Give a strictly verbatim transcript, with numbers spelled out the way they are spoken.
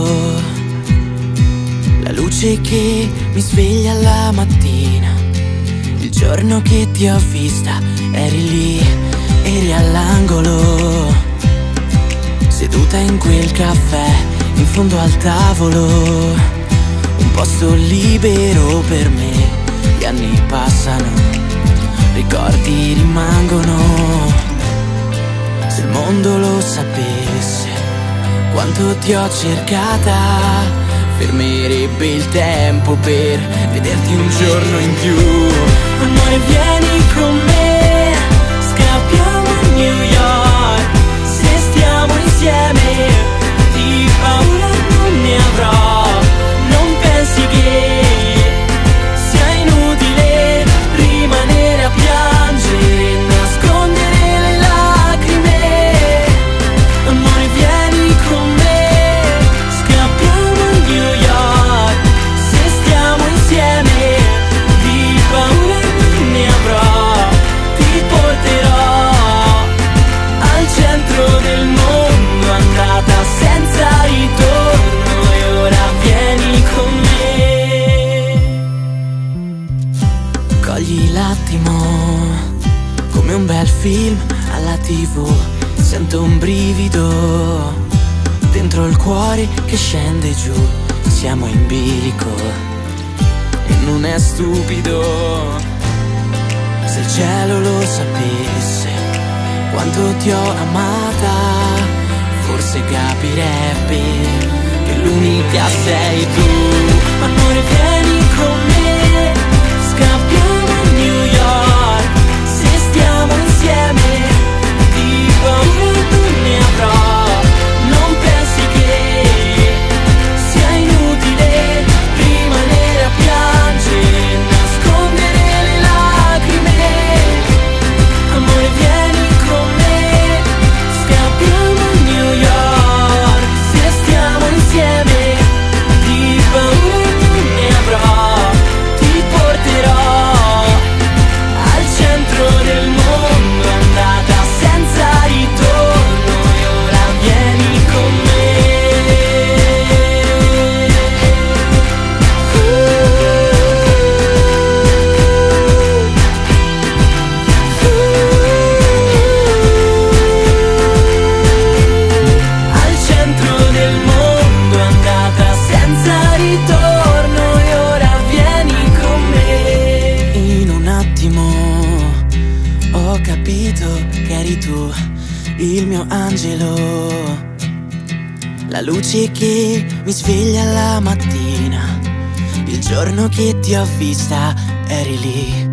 all'angolo, la luce che mi sveglia la mattina. Il giorno che ti ho vista eri lì, eri all'angolo, seduta in quel caffè in fondo al tavolo, un posto libero per me. Gli anni passano, ricordi rimangono. Se il mondo lo sapesse quanto ti ho cercata, fermerebbe il tempo per vederti un giorno in più. Amore, vieni con me, scappiamo a New York. Se stiamo insieme di paura non ne avrò. Non pensi che sia inutile rimanere a piangere, nascondere le lacrime. Amore, vieni con me, scappiamo a New York. Se stiamo insieme di paura non ne avrò. Ti porterò al centro del mondo, andata senza ritorno, e ora vieni con me. Cogli l'attimo come un bel film alla tivù. Sento un brivido dentro il cuore che scende giù. Siamo in bilico e non è stupido. Se il cielo lo sapesse quanto ti ho amata, forse capirebbe che l'unica sei tu. Amore, vieni con me, scappiamo a New York. Se stiamo insieme di paura non ne avrò. Non pensi che sia inutile rimanere a piangere, nascondere le lacrime. Amore, vieni con me, scappiamo a New York. Se stiamo insieme di paura non ne avrò. Ti porterò al centro del mondo, andata senza ritorno, e ora vieni con me. Al centro del mondo, andata senza ritorno, e ora vieni con me. In un attimo ho capito che eri tu, il mio angelo, la luce che mi sveglia la mattina. Il giorno che ti ho vista eri lì,